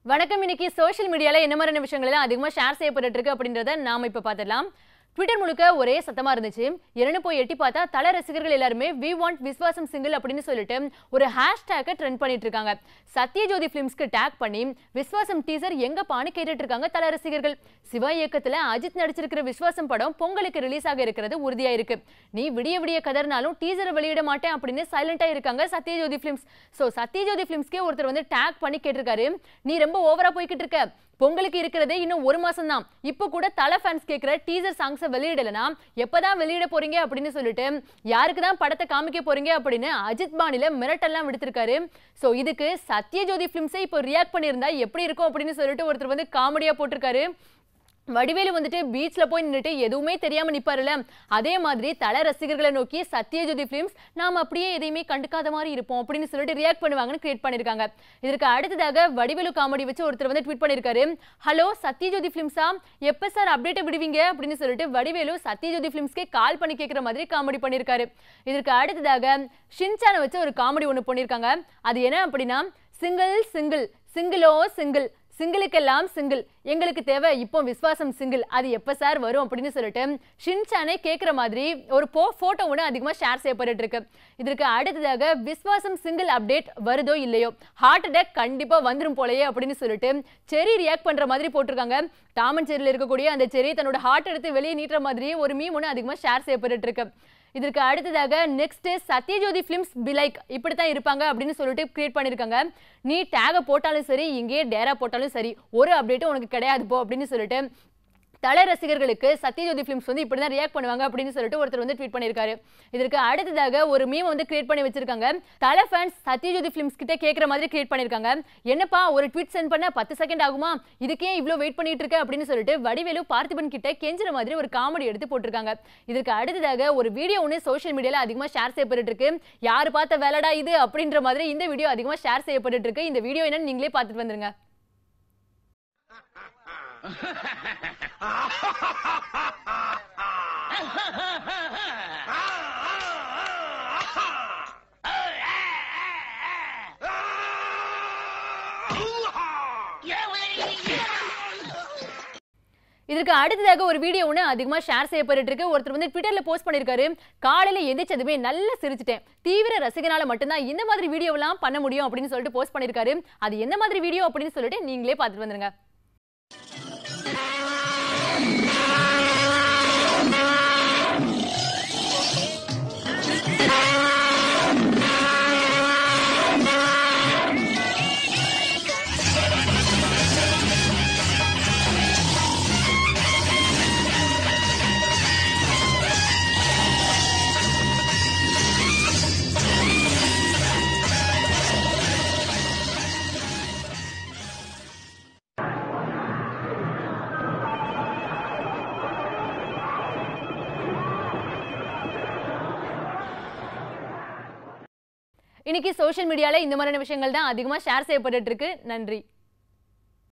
வணக்கம். இன்னைக்கு சோஷியல் மீடியால என்ன மாதிரியான விஷயங்கள் எல்லாம் அதிகமா ஷேர் செய்யப்பட்டு இருக்கு அப்படின்றத நாம இப்ப பார்த்திடலாம். ட்விட்டர் முழுக்க ஒரே சத்தமா இருந்துச்சு. என்னன்னு போய் எட்டி பார்த்தா தல ரசிகர்கள் எல்லாருமே வி வாண்ட் விஸ்வாசம் சிங்கிள் அப்படின்னு சொல்லிட்டு ஒரு ஹேஷ்டேக்கை ட்ரெண்ட் பண்ணிட்டு இருக்காங்க. சத்யஜோதி ஃபிலிம்ஸ்க்கு டேக் பண்ணி விஸ்வாசம் டீசர் எங்கப்பான்னு கேட்டுட்டு இருக்காங்க தல ரசிகர்கள். சிவா இயக்கத்துல அஜித் நடிச்சிருக்கிற விஸ்வாசம் படம் பொங்கலுக்கு ரிலீஸ் ஆக இருக்கிறது உறுதியா இருக்கு. நீ விடிய விடிய கதர்னாலும் டீசரை வெளியிட மாட்டேன் அப்படின்னு சைலண்டா இருக்காங்க சத்யஜோதி ஃபிலிம்ஸ். சோ சத்யஜோதி ஃபிலிம்ஸ்க்கே ஒருத்தர் வந்து டேக் பண்ணி கேட்டிருக்காரு, நீ ரொம்ப ஓவரா போய்கிட்டு இருக்க, பொங்கலுக்கு இருக்கிறதே இன்னும் ஒரு மாசம் தான், இப்ப கூட தல ஃபேன்ஸ் கேட்கிற டீசர் சாங்ஸை வெளியிடலனா எப்பதான் வெளியிட போறீங்க அப்படின்னு சொல்லிட்டு யாருக்கு தான் படத்தை காமிக்க போறீங்க அப்படின்னு அஜித் பாணில மிரட்டெல்லாம் விடுத்திருக்காரு. சோ இதுக்கு சத்யஜோதி ஃபிலிம்ஸே இப்போ ரியாக்ட் பண்ணியிருந்தா எப்படி இருக்கும் அப்படின்னு சொல்லிட்டு ஒருத்தர் வந்து காமெடியா போட்டிருக்காரு. வடிவேலு வந்துட்டு பீச்ல போய் நின்றுட்டு எதுவுமே தெரியாம நிப்பாருல, அதே மாதிரி தல ரசிகர்களை நோக்கி சத்யஜோதி ஃபிலிம்ஸ் நாம அப்படியே எதையுமே கண்டுக்காத மாதிரி இருப்போம் அப்படின்னு சொல்லிட்டு ரியாக்ட் பண்ணுவாங்கன்னு கிரியேட் பண்ணிருக்காங்க. இதற்கு அடுத்ததாக வடிவேலு காமெடி வச்சு ஒருத்தர் வந்து ட்வீட் பண்ணிருக்காரு, ஹலோ சத்யஜோதி ஃபிலிம்ஸா, எப்ப சார் அப்டேட் விடுவீங்க அப்படின்னு சொல்லிட்டு வடிவேலு சத்யஜோதி ஃபிலிம்ஸ்க்கே கால் பண்ணி கேட்கிற மாதிரி காமெடி பண்ணிருக்காரு. இதற்கு அடுத்ததாக ஷின்சானை வச்சு ஒரு காமெடி ஒன்று பண்ணிருக்காங்க. அது என்ன அப்படின்னா, சிங்கிள் சிங்கிள் சிங்கிளோ சிங்கிள், சிங்கிளுக்கெல்லாம் சிங்கிள், எங்களுக்கு தேவை இப்போ விஸ்வாசம் சிங்கிள், அது எப்ப சார் வரும் அப்படின்னு சொல்லிட்டு ஷின்சானே கேட்கிற மாதிரி ஒரு போட்டோ ஒன்று அதிகமாக ஷேர் செய்யப்பட்டு இருக்கு. இதற்கு அடுத்ததாக விஸ்வாசம் சிங்கிள் அப்டேட் வருதோ இல்லையோ, ஹார்ட் அட்டாக் கண்டிப்பா வந்துடும் போலயே அப்படின்னு சொல்லிட்டு செரி ரியாக்ட் பண்ற மாதிரி போட்டிருக்காங்க. டாம் அண்ட் ஜெர்ரியில் இருக்கக்கூடிய அந்த செரி தன்னோட ஹார்ட் எடுத்து வெளியே நீட்டுற மாதிரி ஒரு மீம் ஒன்று அதிகமாக ஷேர் செய்யப்பட்டு இருக்கு. இதற்கு அடுத்ததாக நெக்ஸ்ட் சத்யஜோதி ஃபிலிம்ஸ் பிலைக் இப்படித்தான் இருப்பாங்க அப்படின்னு சொல்லிட்டு கிரியேட் பண்ணிருக்காங்க. நீ டேக போட்டாலும் சரி, இங்கேயே டேரா போட்டாலும் சரி, ஒரு அப்டேட்டும் உனக்கு கிடையாது போ அப்படின்னு சொல்லிட்டு தல ரசிகர்களுக்கு சத்யஜோதி ஃபிலிம்ஸ் வந்து இப்படிதான் ரியாக்ட் பண்ணுவாங்க அப்படின்னு சொல்லிட்டு ஒருத்தர் வந்து ட்வீட் பண்ணிருக்காரு. இதற்கு அடுத்ததாக ஒரு மீம் வந்து கிரியேட் பண்ணி வச்சிருக்காங்க. தல ஃபேன்ஸ் சத்யஜோதி ஃபிலிம்ஸ் கிட்ட கேட்கிற மாதிரி கிரியேட் பண்ணிருக்காங்க. என்னப்பா ஒரு ட்வீட் சென்ட் பண்ண 10 செகண்ட் ஆகுமா, இதுக்கே இவ்வளவு வெயிட் பண்ணிட்டு இருக்க அப்படின்னு சொல்லிட்டு வடிவேலு பார்த்திபன் கிட்ட கெஞ்சுற மாதிரி ஒரு காமெடி எடுத்து போட்டிருக்காங்க. இதற்கு அடுத்ததாக ஒரு வீடியோ ஒன்று சோஷியல் மீடியால அதிகமா ஷேர் செய்யப்பட்டு இருக்கு. யாரு பார்த்த வேலைடா இது அப்படின்ற மாதிரி இந்த வீடியோ அதிகமா ஷேர் செய்யப்பட்டு இருக்கு. இந்த வீடியோ என்னன்னு நீங்களே பார்த்துட்டு வந்துருங்க. இதற்கு அடுத்ததாக ஒரு வீடியோ ஒன்று அதிகமாக ஷேர் செய்யப்பட்டு இருக்கு. ஒருத்தர் வந்து ட்விட்டர்ல போஸ்ட் பண்ணிருக்காரு, காலையில எந்திரிச்சதுமே நல்லா சிரிச்சிட்டேன், தீவிர ரசிகனால மட்டும்தான் இந்த மாதிரி வீடியோவெல்லாம் பண்ண முடியும் அப்படின்னு சொல்லிட்டு போஸ்ட் பண்ணிருக்காரு. அது என்ன மாதிரி வீடியோ அப்படின்னு சொல்லிட்டு நீங்களே பார்த்துட்டு வந்துருங்க. இன்னைக்கு சோஷியல் மீடியால இந்த மாதிரியான விஷயங்கள் தான் அதிகமா ஷேர் செய்யப்பட்டு இருக்கு. நன்றி.